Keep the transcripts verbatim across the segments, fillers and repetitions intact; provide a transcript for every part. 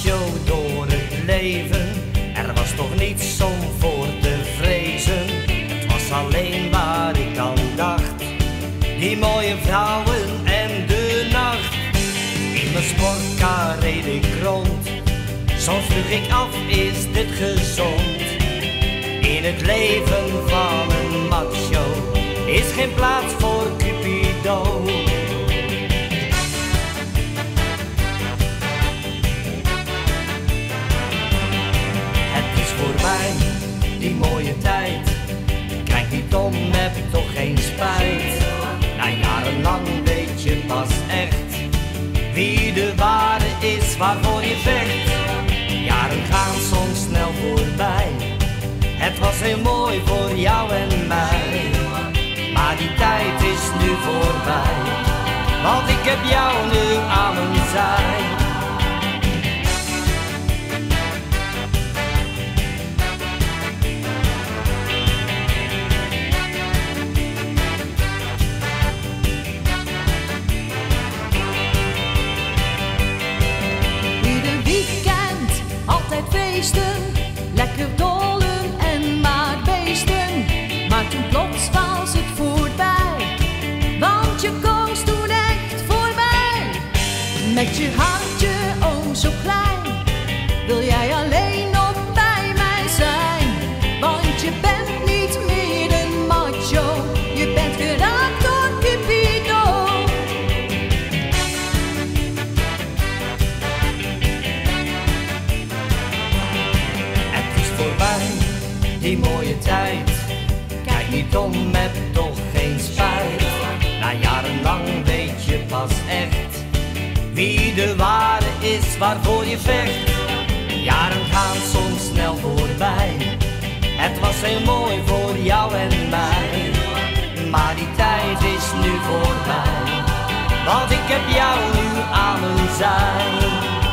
macho door het leven. Er was toch niets om voor te vrezen. Het was alleen waar ik aan dacht, die mooie vrouwen en de nacht. In mijn sportkar reed ik rond, soms vroeg ik af, is dit gezond? In het leven van een macho is geen plaats voor Cupido. Het is voorbij, die mooie tijd. Kijk niet om, heb toch geen spijt. Na jarenlang weet je pas echt wie de ware is waarvoor je vecht. Jaren gaan soms snel voorbij. Het was heel mooi voor jou en mij, maar die tijd is nu voorbij, want ik heb jou nu aan mijn zij. Ieder weekend, altijd feesten, lekker dollen en maar beesten. Maar toen plots was het voorbij, want je koos toen echt voor mij. Met je hartje oh zo klein, wil jij alleen nog bij mij zijn. Want je bent niet meer een macho, je bent geraakt door Cupido. Het is voorbij, die mooie tijd. Kijk niet om, heb toch geen spijt. Na jarenlang weet je pas echt wie de ware is waarvoor je vecht. Jaren gaan soms snel voorbij. Het was heel mooi voor jou en mij, maar die tijd is nu voorbij, want ik heb jou nu aan mijn zij.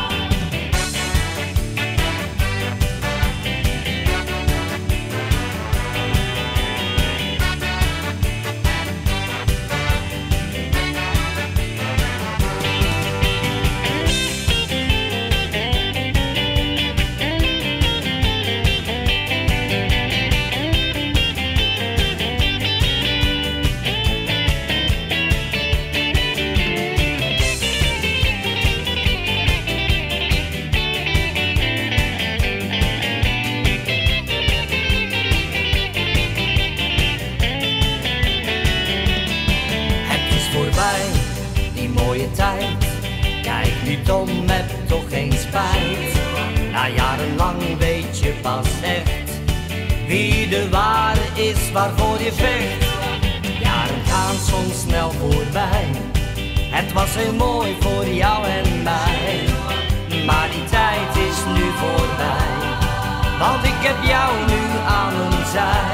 Die mooie tijd, kijk niet om, heb toch geen spijt. Na jarenlang weet je pas echt wie de ware is waarvoor je vecht. Jaren gaan soms snel voorbij. Het was heel mooi voor jou en mij, maar die tijd is nu voorbij, want ik heb jou nu aan mijn zij.